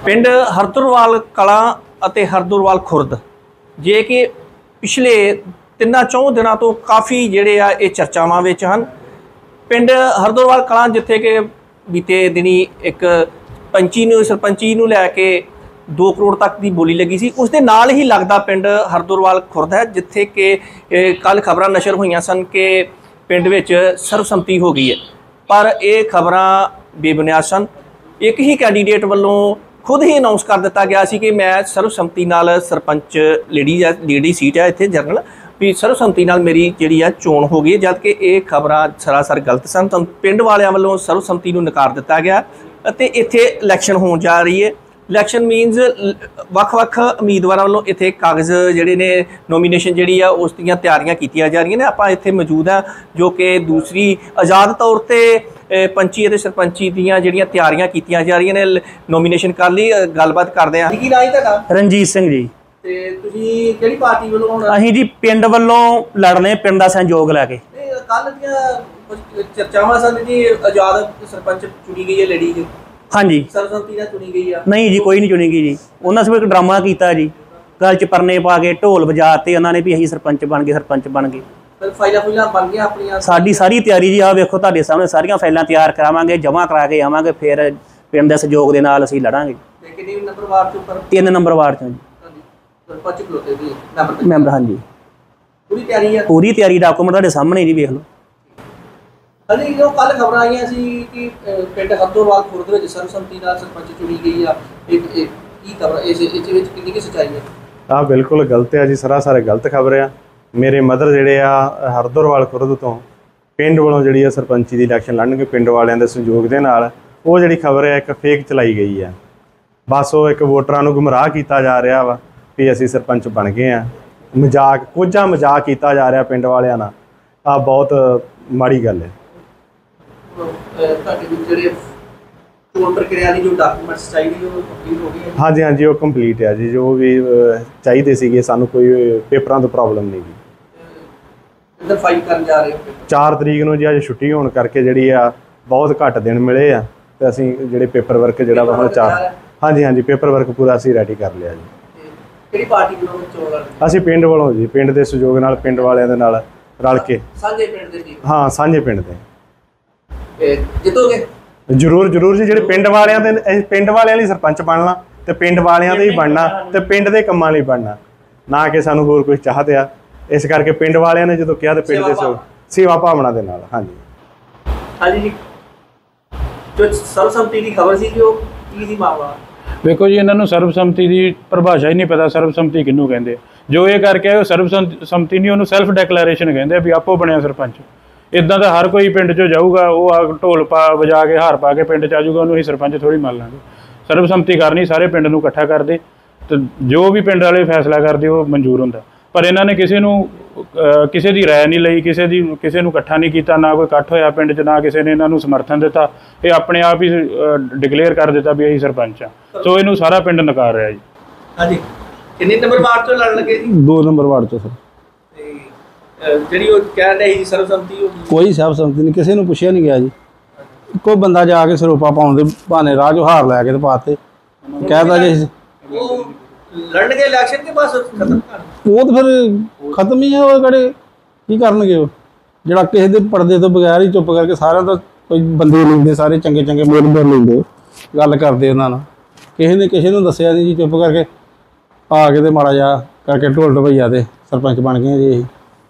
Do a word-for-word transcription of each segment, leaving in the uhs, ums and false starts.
ਪਿੰਡ ਹਰਦੁਰਵਾਲ ਕਲਾਂ ਅਤੇ ਹਰਦੁਰਵਾਲ ਖੁਰਦ ਜੇ ਕਿ ਪਿਛਲੇ ਤਿੰਨਾਂ ਚੌਂ ਦਿਨਾਂ ਤੋਂ ਕਾਫੀ ਜਿਹੜੇ ਆ ਇਹ ਚਰਚਾਵਾਂ ਵਿੱਚ ਹਨ। ਪਿੰਡ ਹਰਦੁਰਵਾਲ ਕਲਾਂ ਜਿੱਥੇ ਕਿ ਬੀਤੇ ਦਿਨੀ ਇੱਕ ਪੰਚੀ ਨੂੰ ਸਰਪੰਚੀ ਨੂੰ ਲੈ ਕੇ दो करोड़ तक की बोली लगी सी, उसके नाल ही लगता पिंड हरदुरवाल खुर्द है जिथे कि कल खबर नशर हुई सन कि पिंड विच सर्वसम्मति हो गई है, पर यह खबर बेबुनियाद सन। एक ही कैंडीडेट वालों खुद ही अनाउंस कर दिता गया सी कि मैं सर्वसम्मति नाल सरपंच लेडी है लेडी सीट है इत्थे जनरल भी सर्वसम्मति नाल मेरी जिहड़ी है चोण हो गई, जबकि ये खबर सरासर गलत सन। तो पिंड वालियां वालों सर्वसम्मति नूं नकार दिता गया ते इत्थे इलैक्शन होण जा रही है। इलैक्शन मीनस ਵੱਖ-ਵੱਖ उम्मीदवारों वालों इत्थे कागज़ जिहड़े ने नोमीनेशन जिहड़ी आ उस दीयां तैयारियां कीतियां जा रही ने। आपां इत्थे मौजूद आ जो कि दूसरी आज़ाद तौर पर पंची ते सरपंची दीयां जिहड़ियां तैयारियां कीतियां जा रही ने नोमीनेशन कर लई। गलबात करदे हां। की नाम है तुहाडा? रणजीत सिंह जी। ते तुसीं किहड़ी पार्टी वालों होना? असीं जी पिंड वालों लड़ने पिंड दा सहयोग लैके। कल दीयां चर्चावां सन जी आज़ाद सरपंच चुनी गई है लेडी जी। हाँ जी सर्वसम्मति नाल चुनी गई है? नहीं जी कोई नहीं चुनी गई जी। उन्होंने सिर्फ एक ड्रामा किया जी, गल च परने पा के ढोल बजाते उन्होंने भी असीं सरपंच बन गए सरपंच बन गए। फाइलां फुइलां बन गई अपनी साडी सारी तैयारी जी आ वेखो तुहाडे सामने सारियां फाइलां तैयार करावांगे जमा करा के आवांगे फिर पिंड दे सहयोग दे नाल असीं लड़ांगे। ते कितने नंबर वार्ड चों? तीन नंबर वार्ड चों जी सरपंच खलोते जी नंबर मैंबर। हाँ जी पूरी तैयारी है? पूरी तैयारी डॉक्यूमेंट तुहाडे सामने जी वेख लो। अभी जो कल खबर आई सी कि पिंड हरदुरवाल खुर्द विच सर्वसम्मति नाल सरपंच चुनी गई है, एक की खबर इस इस विच कितनी की सच्चाई है? आ बिल्कुल गलत है जी, सरासर गलत खबर है। मेरे मदर जिहड़े आ हरदुरवाल खुर्द तो पिंड वालों जिहड़ी सरपंची दी इलैक्शन लड़नगे पिंड वालियां दे सहयोग दे नाल वो जिहड़ी खबर है एक फेक चलाई गई है। बस वो एक वोटरां नूं गुमराह कीता जा रहा वा भी असीं सरपंच बन गए हैं, मजाक कुझा मजाक कीता जा रहा पिंड वालियां नाल। आ बहुत माड़ी गल है। हाँ जी हाँ जी वो कंप्लीट है जी, जो भी चाहिए सी सानू कोई पेपरां तो प्रॉब्लम नहीं गी। फाइल करन जा रहे हो? चार तरीक नूं जी अज छुट्टी होने करके जिहड़ी आ बहुत घट दिन मिले आ ते असीं जिहड़े पेपर वर्क जिहड़ा वा चार हाँ जी हाँ जी पेपर वर्क पूरा असीं रेडी कर लिया जी। किहड़ी पार्टी वालों चोण लड़नी? असीं पिंड वालों जी, पिंड दे सहयोग नाल पिंड वालियां दे नाल रल के सांझे पिंड दे जी। हाँ सांझे पिंड दे जितोगे जरूर जरूर जी। जिहड़े पिंड वालियां दे पिंड वालियां लई सरपंच बनना ते पिंड वालियां दे ही बनना ते पिंड दे कम्मां लई बनना, ना कि सानू होर कुछ चाहते आ। इस करके पिंड वालियां ने जदों किहा ते पिंड दे सेवा भावना दे नाल। हाँ जी हाँ जी जो सर्वसम्मति की खबर सी जो की सी मामला? देखो जी इन्होंने सर्वसम्मति की परिभाषा ही नहीं पता सर्वसम्मति किनू कहते। जो ये करके आए सर्वसम्मति नहीं उन्होंने सैल्फ डिक्लेरेशन कहते भी आपो बनया सरपंच। इदा तो हर कोई पिंड चो जाऊगा वो ढोल पा वजा के हार पा के पिंड च आजूगा उन्होंने सरपंच थोड़ी मान लाँगे। सर्वसम्मति करनी सारे पिंड नूं इकट्ठा करते तो जो भी पिंड वाले फैसला करते वो मंजूर होंदा, पर इन्होंने किसी नूं किसी की राय नहीं लई, किसी की किसी नूं इकट्ठा नहीं किया, ना कोई इकट्ठ होया पिंड च, ना किसी ने इन्हों समर्थन दिता। ये अपने आप ही डिकलेयर कर दिता भी असीं सरपंच हाँ। सो इनू सारा पिंड नकार रहा जी। हाँ जी कितने नंबर वार्ड चों लड़ लगे जी? दो नंबर वार्ड चों सर। कोई सर्वसम्मति नहीं, किसी ने पुछया नहीं गया जी। कोई बंदा जाके सरोपा पाउण दे बहाने राह चों हार लैके पाते कहता जी लड़न के इलैक्शन के पास खत्म वो तो फिर खत्म ही है। वो कड़े की करनगे वो जिहड़ा किसी दे पर्दे तो बगैर ही चुप करके सारे तो कोई बंदे लेंदे सारे चंगे चंगे मोल मोल लेंदे गल करदे उन्हां नाल। किसी ने किसी नूं दस्सिया नहीं जी, चुप करके आ के ते माड़ा जिहा करके ढोल ढवैया ते सरपंच बन गए जी।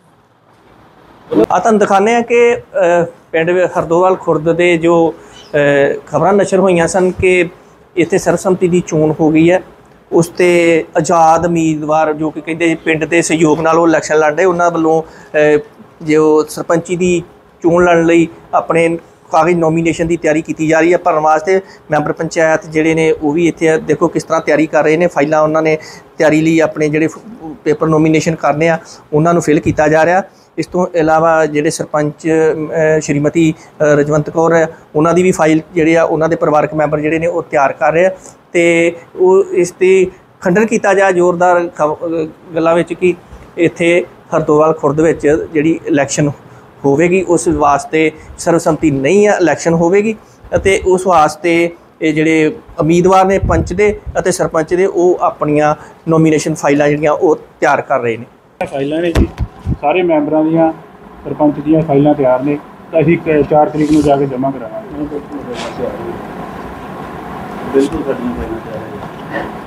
आ तुहानूं दिखाने कि पिंड हरदुरवाल खुर्द दे जो खबर नशर हुई सन कि इत्थे सर्वसम्मति की चोण हो गई है, उसते आज़ाद उम्मीदवार जो कि कहते पिंड के सहयोग नाल वो इलैक्शन लड़दे उन्हां वल्लों जो सरपंची की चोण लड़न लई अपने कागज़ नोमीनेशन की तैयारी की जा रही है भरन वास्ते। मैंबर पंचायत जिहड़े ने वो भी इत्थे देखो किस तरह तैयारी कर रहे हैं। फाइलां उन्होंने तैयारी लई अपने जिहड़े पेपर नोमीनेशन करने आ उन्हां नूं फिल किया जा रहा। इस तो इलावा जिहड़े सरपंच श्रीमती रजवंत कौर है उन्हां दी भी फाइल जिहड़े आ उन्हां दे परिवारक मैंबर जिहड़े ने वो तैयार कर रहे ते वो इस ते खंडन किया जाए जोरदार गल्लां विच कि इत्थे हरदुरवाल खुर्द विच जिहड़ी इलैक्शन होवेगी उस वास्ते सर्वसम्मति नहीं है इलैक्शन होवेगी उस वास्ते ਇਹ ਜਿਹੜੇ ਉਮੀਦਵਾਰ ਨੇ ਪੰਚ ਦੇ ਅਤੇ ਸਰਪੰਚ ਦੇ ਉਹ ਆਪਣੀਆਂ ਨੋਮੀਨੇਸ਼ਨ ਫਾਈਲਾਂ ਜਿਹੜੀਆਂ ਉਹ ਤਿਆਰ ਕਰ ਰਹੇ ਨੇ। ਫਾਈਲਾਂ ਨੇ ਜੀ ਸਾਰੇ ਮੈਂਬਰਾਂ ਦੀਆਂ ਸਰਪੰਚ ਦੀਆਂ ਫਾਈਲਾਂ ਤਿਆਰ ਨੇ ਤਾਂ ਅਸੀਂ ਚਾਰ ਤਰੀਕ ਨੂੰ ਜਾ ਕੇ ਜਮ੍ਹਾਂ ਕਰਾਵਾਂਗੇ। ਬਿਲਕੁਲ ਸਾਡੀਆਂ ਫਾਈਲਾਂ ਤਿਆਰ ਹੈ।